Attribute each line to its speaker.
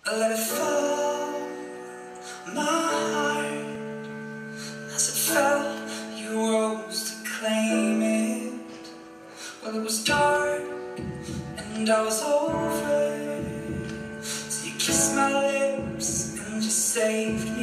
Speaker 1: I let it fall, my heart. As it fell, you rose to claim it. Well, it was dark, and I was over. So you kissed my lips, and you saved